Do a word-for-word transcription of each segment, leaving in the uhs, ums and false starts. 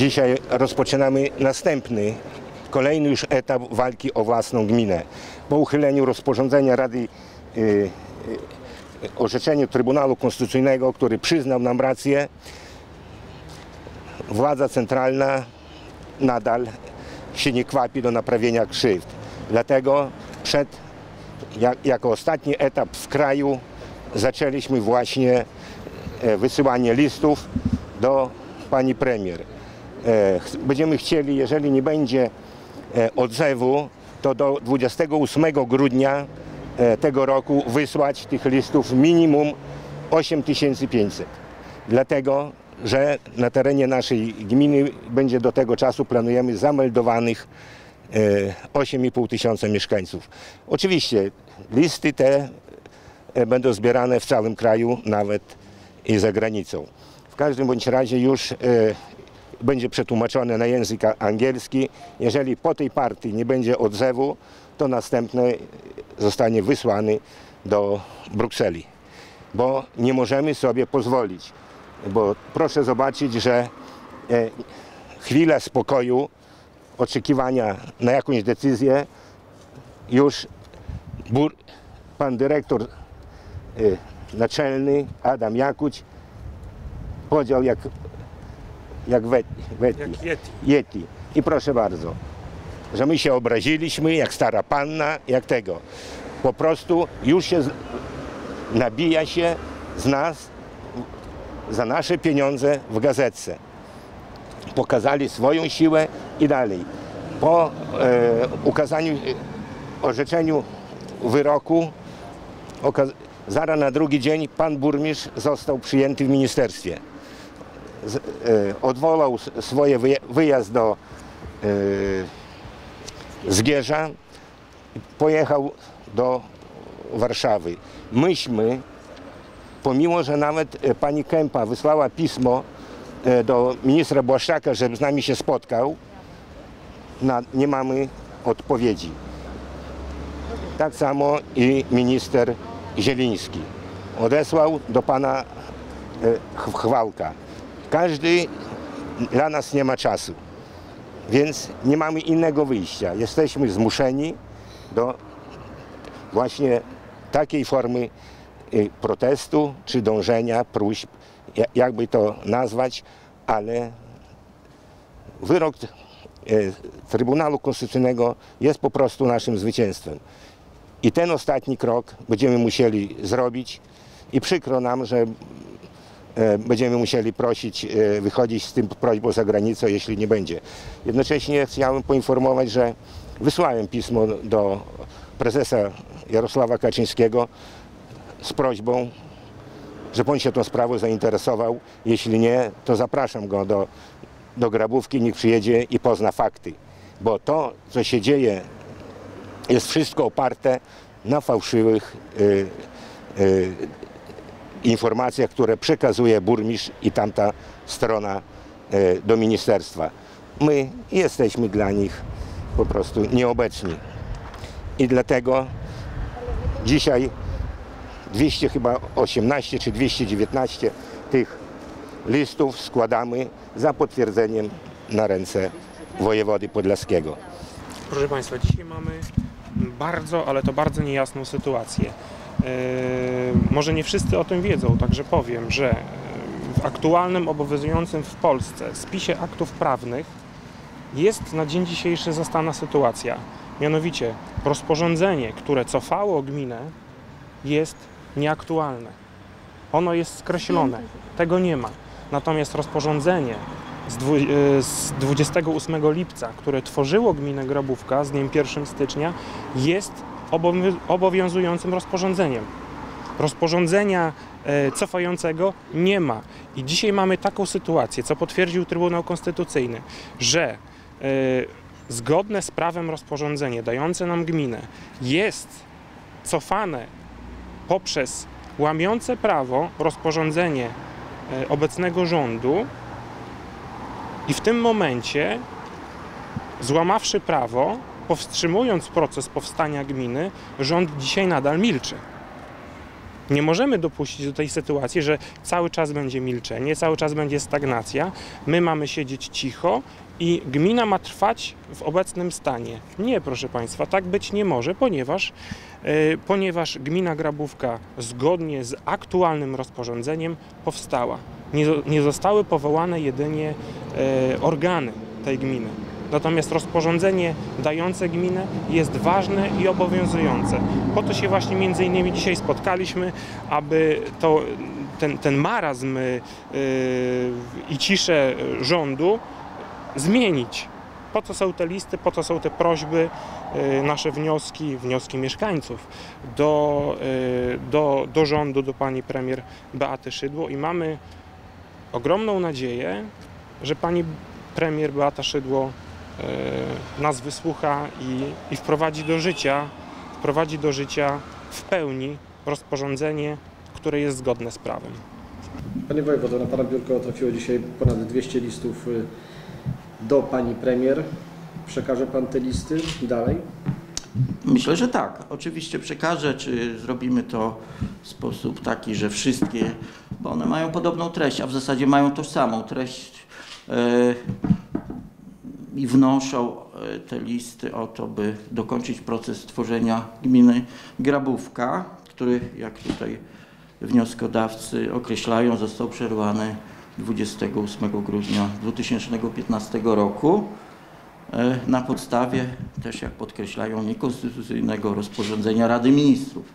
dzisiaj rozpoczynamy następny, kolejny już etap walki o własną gminę. Po uchyleniu rozporządzenia Rady, y, y, orzeczeniu Trybunału Konstytucyjnego, który przyznał nam rację, władza centralna nadal się nie kwapi do naprawienia krzywd. Dlatego przed, jak, jako ostatni etap w kraju zaczęliśmy właśnie wysyłanie listów do pani premier. Będziemy chcieli, jeżeli nie będzie odzewu, to do dwudziestego ósmego grudnia tego roku wysłać tych listów minimum osiem tysięcy pięćset. Dlatego, że na terenie naszej gminy będzie do tego czasu, planujemy, zameldowanych osiem i pół tysiąca mieszkańców. Oczywiście listy te będą zbierane w całym kraju, nawet i za granicą. W każdym bądź razie już e, będzie przetłumaczone na język angielski. Jeżeli po tej partii nie będzie odzewu, to następny zostanie wysłany do Brukseli. Bo nie możemy sobie pozwolić. Bo proszę zobaczyć, że e, chwila spokoju, oczekiwania na jakąś decyzję, już bur, pan dyrektor e, naczelny Adam Jakuć podział jak, jak, we, we, jak Yeti. Yeti. I proszę bardzo, że my się obraziliśmy jak stara panna, jak tego. Po prostu już się z, nabija się z nas za nasze pieniądze w gazetce. Pokazali swoją siłę i dalej. Po e, ukazaniu, e, orzeczeniu wyroku, zaraz na drugi dzień pan burmistrz został przyjęty w ministerstwie. Z, e, odwołał swoje wyja wyjazd do e, Zgierza, pojechał do Warszawy. Myśmy, pomimo że nawet e, pani Kępa wysłała pismo e, do ministra Błaszczaka, żeby z nami się spotkał, na, nie mamy odpowiedzi. Tak samo i minister Zieliński odesłał do pana e, Chwałka. Każdy dla nas nie ma czasu, więc nie mamy innego wyjścia. Jesteśmy zmuszeni do właśnie takiej formy e, protestu czy dążenia, próśb, jakby to nazwać, ale wyrok e, Trybunału Konstytucyjnego jest po prostu naszym zwycięstwem. I ten ostatni krok będziemy musieli zrobić i przykro nam, że e, będziemy musieli prosić, e, wychodzić z tym prośbą za granicę, jeśli nie będzie. Jednocześnie chciałem poinformować, że wysłałem pismo do prezesa Jarosława Kaczyńskiego z prośbą, żeby on się tą sprawą zainteresował. Jeśli nie, to zapraszam go do, do Grabówki, niech przyjedzie i pozna fakty. Bo to, co się dzieje, jest wszystko oparte na fałszywych y, y, informacjach, które przekazuje burmistrz i tamta strona y, do ministerstwa. My jesteśmy dla nich po prostu nieobecni. I dlatego dzisiaj dwieście chyba osiemnaście czy dwieście dziewiętnaście tych listów składamy za potwierdzeniem na ręce wojewody podlaskiego. Proszę Państwa, dzisiaj mamy bardzo, ale to bardzo niejasną sytuację. Yy, może nie wszyscy o tym wiedzą, także powiem, że w aktualnym, obowiązującym w Polsce spisie aktów prawnych jest na dzień dzisiejszy zastana sytuacja. Mianowicie rozporządzenie, które cofało gminę, jest nieaktualne. Ono jest skreślone. Tego nie ma. Natomiast rozporządzenie z dwudziestego ósmego lipca, które tworzyło gminę Grabówka z dniem pierwszego stycznia, jest obowiązującym rozporządzeniem. Rozporządzenia cofającego nie ma. I dzisiaj mamy taką sytuację, co potwierdził Trybunał Konstytucyjny, że zgodne z prawem rozporządzenie dające nam gminę jest cofane poprzez łamiące prawo rozporządzenie obecnego rządu i w tym momencie, złamawszy prawo, powstrzymując proces powstania gminy, rząd dzisiaj nadal milczy. Nie możemy dopuścić do tej sytuacji, że cały czas będzie milczenie, cały czas będzie stagnacja, my mamy siedzieć cicho i gmina ma trwać w obecnym stanie. Nie, proszę Państwa, tak być nie może, ponieważ, yy, ponieważ gmina Grabówka zgodnie z aktualnym rozporządzeniem powstała. Nie, nie zostały powołane jedynie yy, organy tej gminy. Natomiast rozporządzenie dające gminę jest ważne i obowiązujące. Po to się właśnie między innymi dzisiaj spotkaliśmy, aby to, ten, ten marazm yy, i ciszę rządu zmienić. Po co są te listy, po co są te prośby, yy, nasze wnioski, wnioski mieszkańców do, yy, do, do rządu, do pani premier Beaty Szydło i mamy ogromną nadzieję, że pani premier Beata Szydło nas wysłucha i, i wprowadzi do życia, wprowadzi do życia w pełni rozporządzenie, które jest zgodne z prawem. Panie wojewodo, na Pana biurko trafiło dzisiaj ponad dwieście listów do Pani premier. Przekaże Pan te listy dalej? Myślę, że tak. Oczywiście przekażę, czy zrobimy to w sposób taki, że wszystkie, bo one mają podobną treść, a w zasadzie mają tożsamą treść. Yy, i wnoszą te listy o to, by dokończyć proces tworzenia gminy Grabówka, który, jak tutaj wnioskodawcy określają, został przerwany dwudziestego ósmego grudnia dwa tysiące piętnastego roku na podstawie, też jak podkreślają, niekonstytucyjnego rozporządzenia Rady Ministrów.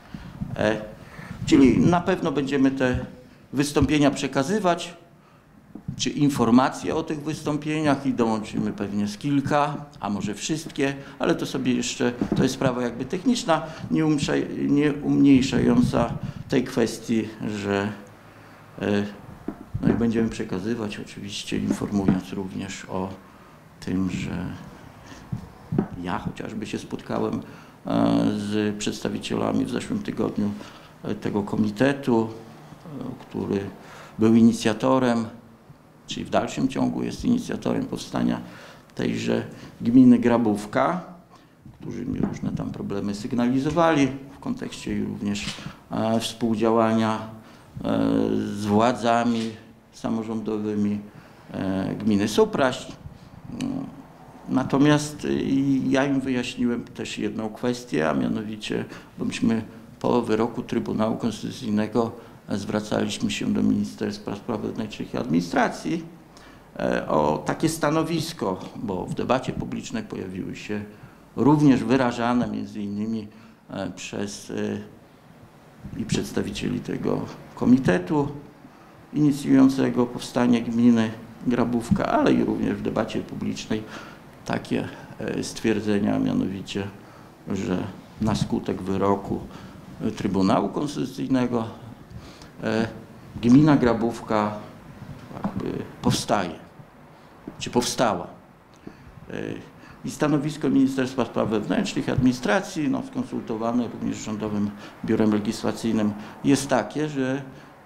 Czyli na pewno będziemy te wystąpienia przekazywać, czy informacje o tych wystąpieniach i dołączymy pewnie z kilka, a może wszystkie, ale to sobie jeszcze, to jest sprawa jakby techniczna, nie, umsza, nie umniejszająca tej kwestii, że no i będziemy przekazywać oczywiście, informując również o tym, że ja chociażby się spotkałem z przedstawicielami w zeszłym tygodniu tego komitetu, który był inicjatorem, czyli w dalszym ciągu jest inicjatorem powstania tejże gminy Grabówka, którzy mi różne tam problemy sygnalizowali w kontekście również e, współdziałania e, z władzami samorządowymi e, gminy Supraść. Natomiast e, ja im wyjaśniłem też jedną kwestię, a mianowicie, bo myśmy po wyroku Trybunału Konstytucyjnego zwracaliśmy się do Ministerstwa Spraw Wewnętrznych i Administracji o takie stanowisko, bo w debacie publicznej pojawiły się również wyrażane między innymi przez i przedstawicieli tego komitetu inicjującego powstanie gminy Grabówka, ale i również w debacie publicznej takie stwierdzenia, mianowicie, że na skutek wyroku Trybunału Konstytucyjnego gmina Grabówka jakby powstaje, czy powstała. I stanowisko Ministerstwa Spraw Wewnętrznych i Administracji, no, skonsultowane również z Rządowym Biurem Legislacyjnym, jest takie, że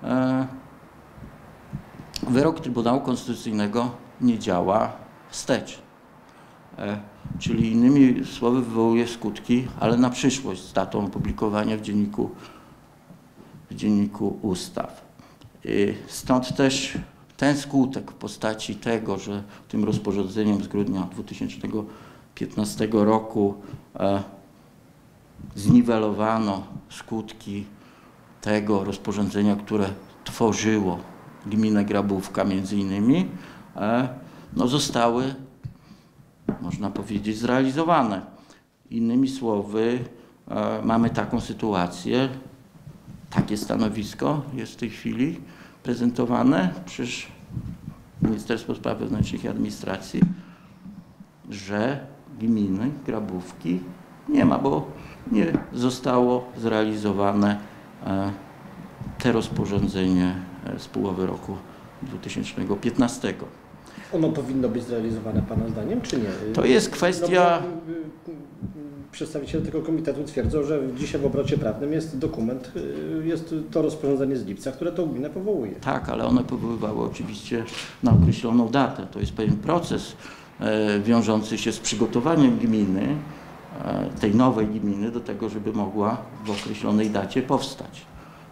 wyrok Trybunału Konstytucyjnego nie działa wstecz. Czyli innymi słowy wywołuje skutki, ale na przyszłość z datą opublikowania w dzienniku w dzienniku ustaw. Stąd też ten skutek w postaci tego, że tym rozporządzeniem z grudnia dwa tysiące piętnastego roku e, zniwelowano skutki tego rozporządzenia, które tworzyło gminę Grabówka między innymi, e, no zostały, można powiedzieć, zrealizowane. Innymi słowy, e, mamy taką sytuację, takie stanowisko jest w tej chwili prezentowane przez Ministerstwo Spraw Wewnętrznych i Administracji, że gminy Grabówki nie ma, bo nie zostało zrealizowane te rozporządzenie z połowy roku dwa tysiące piętnastego. Ono powinno być zrealizowane Pana zdaniem, czy nie? To jest kwestia... No, przedstawiciele tego komitetu twierdzą, że dzisiaj w obrocie prawnym jest dokument, jest to rozporządzenie z lipca, które tą gminę powołuje. Tak, ale one powoływały oczywiście na określoną datę. To jest pewien proces e, wiążący się z przygotowaniem gminy, e, tej nowej gminy do tego, żeby mogła w określonej dacie powstać.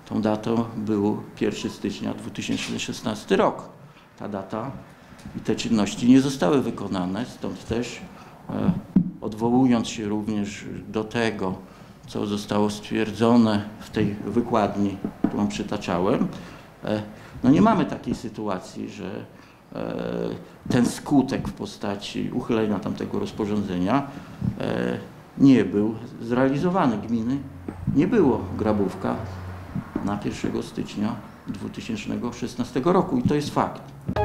Tą datą był pierwszego stycznia dwa tysiące szesnasty rok. Ta data i te czynności nie zostały wykonane, stąd też e, odwołując się również do tego, co zostało stwierdzone w tej wykładni, którą przytaczałem, e, no nie mamy takiej sytuacji, że e, ten skutek w postaci uchylenia tamtego rozporządzenia e, nie był zrealizowany. Gminy nie było grabówka na pierwszego stycznia dwa tysiące szesnastego roku i to jest fakt.